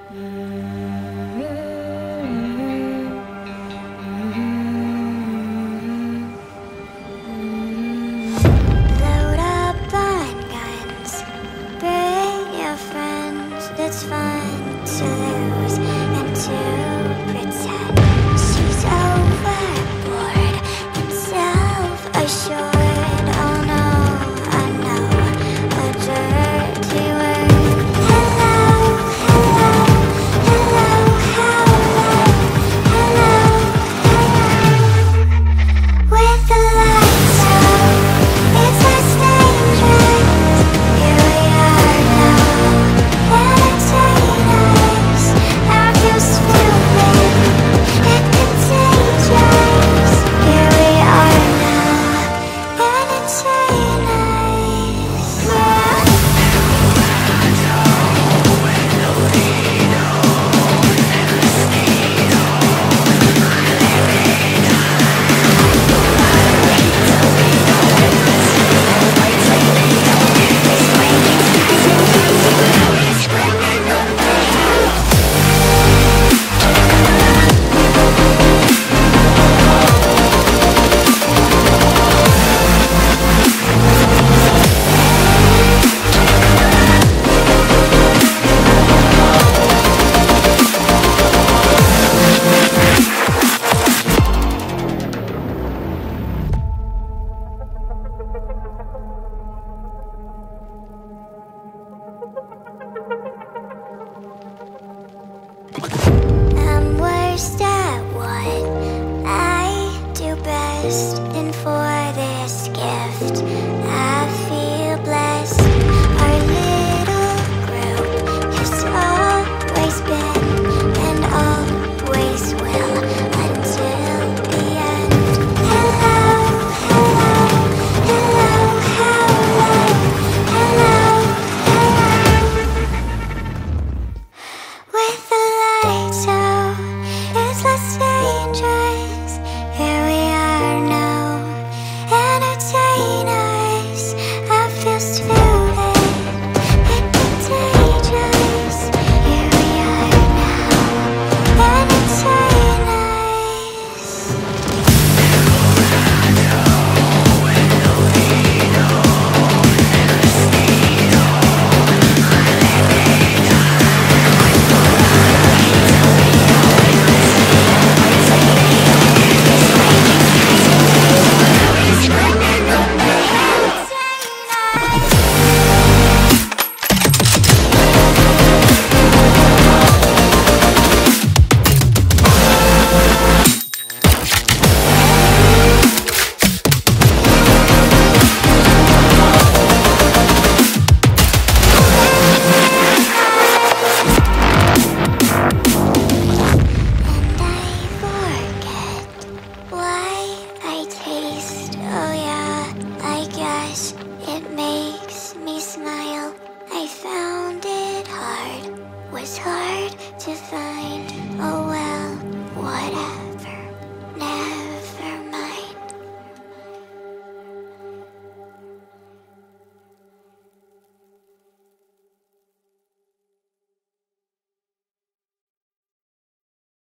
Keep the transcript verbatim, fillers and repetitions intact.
Load up on guns, bring your friends. It's fun to lose and to pretend. She's overboard and self-assured. Oh no, I know a dirty word. Hello, hello, hello, hello, hello, hello. With the lights out, it's less dangerous. Here we are now, entertain us. Our views stupid and contagious. Here we are now, entertain us. Yeah. I'm worst at what I do best, and for this gift I feel blessed. Our little group has always been and always will until the end. Hello, hello, hello, hello, hello, hello. With the lights out, it's less dangerous. Here we are now, entertain us. Our views fluid and contagious. Here we are now, entertain us. Was hard to find.